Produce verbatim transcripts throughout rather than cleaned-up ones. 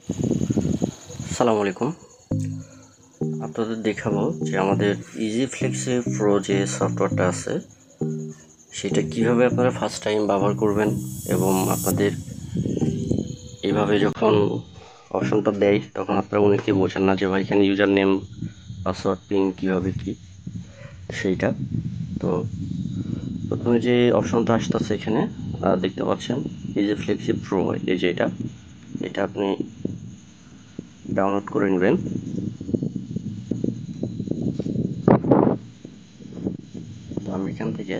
আসসালামু আলাইকুম। আপনাদের দেখাবো যে আমাদের ইজি ফ্লেক্সি প্রো যে সফটওয়্যারটা আছে সেটা কিভাবে আপনারা ফার্স্ট টাইম ব্যবহার করবেন এবং আপনাদের এইভাবে যখন অপশনটা দেয় তখন আপনারা অনেকেই বোঝেন না যে ভাই এখানে ইউজার নেম পাসওয়ার্ড পিন কীভাবে কী সেইটা। তো প্রথমে যে অপশনটা আসতেছে এখানে দেখতে পাচ্ছেন ইজি ফ্লেক্সি প্রো, এই যে এটা এটা আপনি ডাউনলোড করে নেবেন। তো আমি এখান থেকে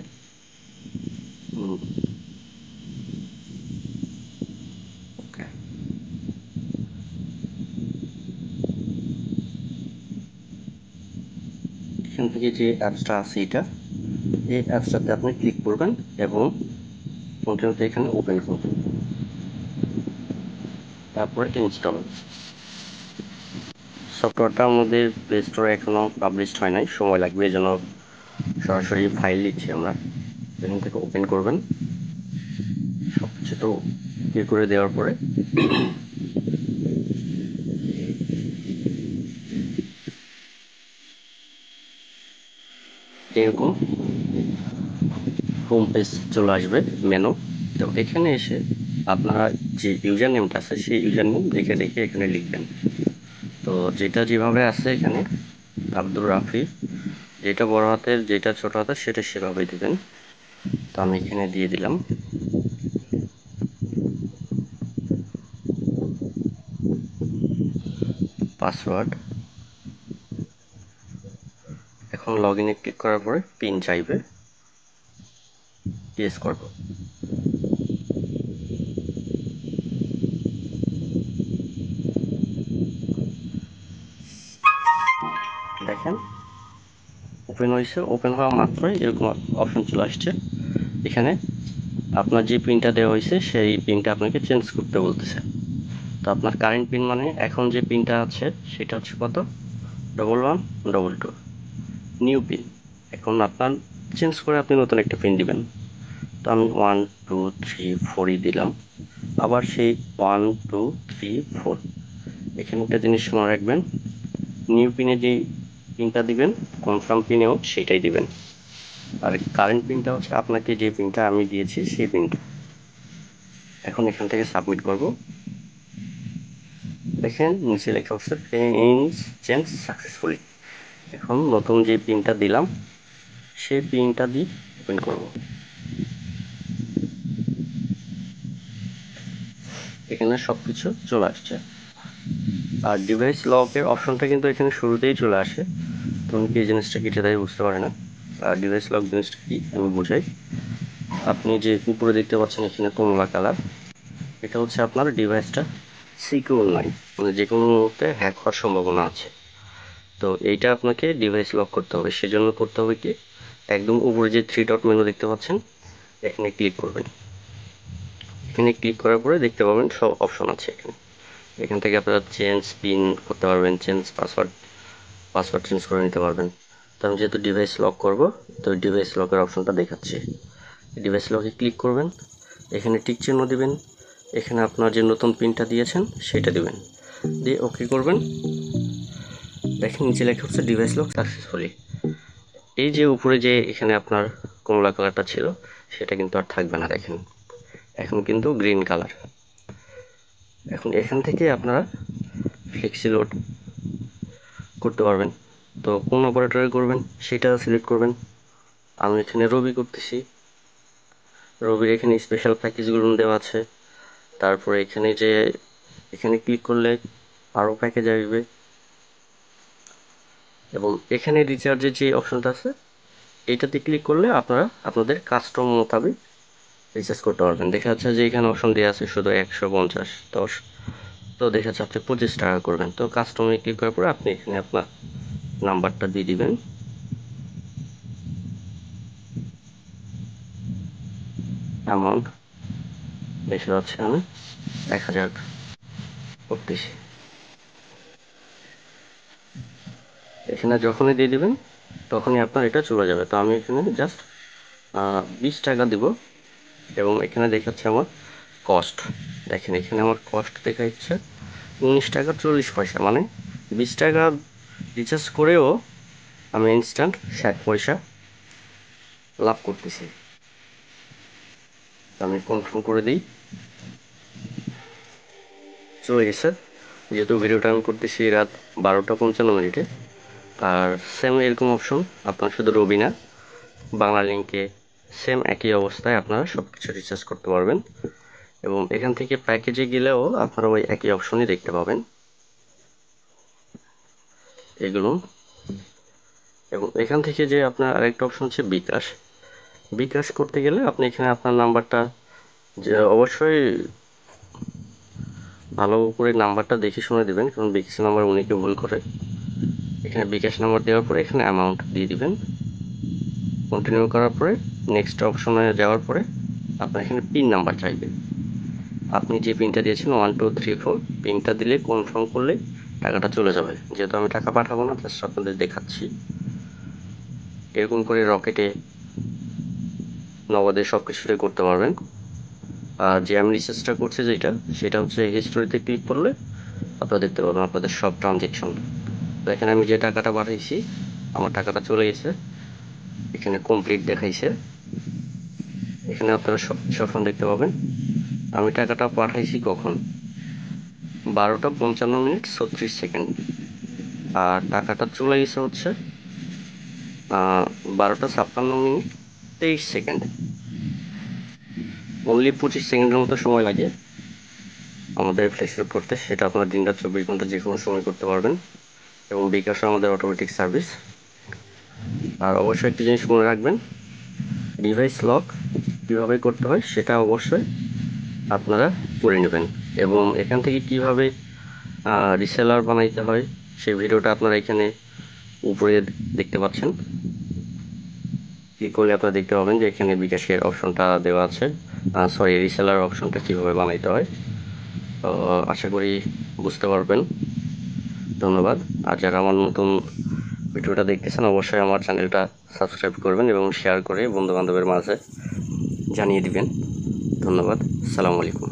ওকে এখান থেকে যে অ্যাপসটা আছে এটা এই অ্যাপসটাতে আপনি ক্লিক করবেন এবং ফোনটাতে এখানে ওপেন করবেন, তারপরে ইনস্টল। সফটওয়্যারটা আমাদের প্লে স্টোরে এখনও পাবলিশড হয় নাই, সময় লাগবে, এই জন্য সরাসরি ফাইল দিচ্ছি আমরা। এখান থেকে ওপেন করবেন, সব কিছু তো ইয়ে করে দেওয়ার পরে এরকম হোম পেজ চলে আসবে মেনু। তো এখানে এসে আপনারা যে ইউজার নেমটা আছে সেই ইউজার নেম দেখে দেখে এখানে লিখবেন। তো যেটা যেভাবে আছে এখানে আব্দুর রাফি, যেটা বড় হাতের যেটা ছোট হাতের সেটা সেভাবেই দেবেন। তো আমি এখানে দিয়ে দিলাম। পাসওয়ার্ড, এখন লগ ইনে ক্লিক করার পরে পিন চাইবে, ইয়েস করব। দেখেন ওপেন হয়েছে, ওপেন হওয়া মাত্রই এরকম অপশন চলে আসছে। এখানে আপনার যে পিনটা দেওয়া হয়েছে সেই পিনটা আপনাকে চেঞ্জ করতে বলতেছে। তো আপনার কারেন্ট পিন মানে এখন যে পিনটা আছে সেটা হচ্ছে কত, double one double two new pin. এখন আপনার চেঞ্জ করে আপনি নতুন একটা পিন দিবেন। তো আমি ওয়ান টু থ্রি ফোরই দিলাম, আবার সেই ওয়ান টু থ্রি ফোর। এখানে একটা জিনিস মনে রাখবেন, নিউ পিনে যে পিনটা দিবেন কনফার্ম পিনেও সেটাই দিবেন, আর কারেন্ট পিনটা হচ্ছে আপনাকে যে পিনটা আমি দিয়েছি সেই পিনটা। এখন এখান থেকে সাবমিট করব। দেখেন নিচে লেখা হচ্ছে পিন চেঞ্জ সাকসেসফুলি। এখন নতুন যে পিনটা দিলাম সেই পিনটা দিয়ে ওপেন করব। এখানে সব কিছু চলে আসছে, আর ডিভাইস লকের অপশনটা কিন্তু এখানে শুরুতেই চলে আসে। তুমি কি এই জিনিসটা কেটে দেয় বুঝতে পারে না। আর ডিভাইস লক জিনিসটা কি আমি বোঝাই। আপনি যে উপরে দেখতে পাচ্ছেন এখানে কমলা কালার, এটা হচ্ছে আপনার ডিভাইসটা সিকিউর নয়, মানে যে কোনো মুহূর্তে হ্যাক হওয়ার সম্ভাবনা আছে। তো এইটা আপনাকে ডিভাইস লক করতে হবে, সেজন্য করতে হবে কি, একদম উপরে যে থ্রি ডট মেনু দেখতে পাচ্ছেন এখানে ক্লিক করবেন। এখানে ক্লিক করার পরে দেখতে পাবেন সব অপশন আছে এখানে। এখান থেকে আপনারা চেঞ্জ পিন করতে পারবেন, চেঞ্জ পাসওয়ার্ড পাসওয়ার্ড চেঞ্জ করে নিতে পারবেন। তো আমি যেহেতু ডিভাইস লক করব, তো ডিভাইস লকের অপশনটা দেখাচ্ছি। ডিভাইস লকে ক্লিক করবেন, এখানে টিক চিহ্ন দিবেন, এখানে আপনার যে নতুন পিনটা দিয়েছেন সেটা দিবেন, দিয়ে ওকে করবেন। দেখেন নিচে লেখা হচ্ছে ডিভাইস লক সাকসেসফুলি। এই যে উপরে যে এখানে আপনার কমলা কালারটা ছিল সেটা কিন্তু আর থাকবে না, দেখেন এখন কিন্তু গ্রিন কালার। এখন এখান থেকে আপনারা ফ্লেক্সি লোড করতে পারবেন। তো কোন অপারেটরে করবেন সেটা সিলেক্ট করবেন। আমি এখানে রবি করতেছি, রবির এখানে স্পেশাল প্যাকেজগুলো দেওয়া আছে। তারপরে এখানে যে এখানে ক্লিক করলে আরও প্যাকেজ আসবে, এবং এখানে রিচার্জের যে অপশনটা আছে এইটাতে ক্লিক করলে আপনারা আপনাদের কাস্টম মোতাবেক রিচার্জ করতে পারবেন। দেখা যাচ্ছে যে এখানে অপশন দেওয়া আছে শুধু একশো পঞ্চাশ দশ, তো দেখা যাচ্ছে আপনি পঁচিশ টাকা করবেন। তো কাস্টমে ক্লিক করার পরে আপনি এখানে আপনার নাম্বারটা দিয়ে দিবেন, অ্যামাউন্ট বেশি যাচ্ছে আমি এক হাজার করতেছি। এখানে যখনই দিয়ে দিবেন তখনই আপনার এটা চলে যাবে। তো আমি এখানে জাস্ট বিশ টাকা দিব, এবং এখানে দেখাচ্ছে আমার কস্ট। দেখেন এখানে আমার কস্ট দেখাচ্ছে উনিশ টাকা চল্লিশ পয়সা, মানে বিশ টাকা রিচার্জ করেও আমি ইনস্ট্যান্ট ষাট পয়সা লাভ করতেছি। আমি কনফার্ম করে দিই, চলে গেছে। যেহেতু ভিডিওটা আমি করতেছি রাত বারোটা পঞ্চান্ন মিনিটে, আর সেম এরকম অপশন আপনার শুধু রবিনা বাংলা লিঙ্কে সেম একই অবস্থায় আপনারা সব কিছু রিচার্জ করতে পারবেন, এবং এখান থেকে প্যাকেজে গেলেও আপনারা ওই একই অপশনই দেখতে পাবেন এগুলো। এবং এখান থেকে যে আপনার আরেকটা অপশন হচ্ছে বিকাশ। বিকাশ করতে গেলে আপনি এখানে আপনার নাম্বারটা, যে অবশ্যই ভালো করে নাম্বারটা দেখে শুনে দেবেন, কারণ বিকাশ নাম্বার অনেকে ভুল করে। এখানে বিকাশ নাম্বার দেওয়ার পরে এখানে অ্যামাউন্ট দিয়ে দিবেন। কন্টিনিউ করার পরে নেক্সট অপশনে যাওয়ার পরে আপনার এখানে পিন নাম্বার চাইবে। আপনি যে পিনটা দিয়েছেন ওয়ান টু থ্রি ফোর পিনটা দিলে কনফার্ম করলে টাকাটা চলে যাবে। যেহেতু আমি টাকা পাঠাবো না, জাস্ট আপনাদের দেখাচ্ছি। এরকম করে রকেটে, নগদে সব কিছুতে করতে পারবেন। আর যে আমি রিসার্চটা করছি যেটা, সেটা হচ্ছে হিস্টোরিতে ক্লিক করলে আপনারা দেখতে পাবেন আপনাদের সব ট্রানজেকশন। তো এখানে আমি যে টাকাটা পাঠাইছি, আমার টাকাটা চলে গেছে, এখানে কমপ্লিট দেখাইছে। এখানে আপনারা সব কিছু অপশন দেখতে পাবেন। আমি টাকাটা পাঠাইছি কখন, বারোটা পঞ্চান্ন মিনিট ছত্রিশ সেকেন্ড, আর টাকাটা চলে গেছে হচ্ছে বারোটা ছাপ্পান্ন মিনিট তেইশ সেকেন্ড। অনলি পঁচিশ সেকেন্ডের মতো সময় লাগে আমাদের ফ্লেক্সিবল করতে। সেটা আপনার দিন রাত চব্বিশ ঘন্টা যে কোনো সময় করতে পারবেন, এবং বিকাশও আমাদের অটোমেটিক সার্ভিস। আর অবশ্যই একটি জিনিস মনে রাখবেন, ডিভাইস লক কীভাবে করতে হয় সেটা অবশ্যই আপনারা করে নেবেন, এবং এখান থেকে কীভাবে রিসেলার বানাইতে হয় সেই ভিডিওটা আপনারা এখানে উপরে দেখতে পাচ্ছেন। ক্লিক করলে আপনারা দেখতে পাবেন যে এখানে বিকাশের অপশনটা দেওয়া আছে, সরি রিসেলার অপশনটা কীভাবে বানাইতে হয়। তো আশা করি বুঝতে পারবেন। ধন্যবাদ। আর যারা আমার নতুন ভিডিওটা দেখতেছেন অবশ্যই আমার চ্যানেলটা সাবস্ক্রাইব করবেন এবং শেয়ার করে বন্ধুবান্ধবের মাঝে জানিয়ে দিবেন। ধন্যবাদ। আসসালামু আলাইকুম।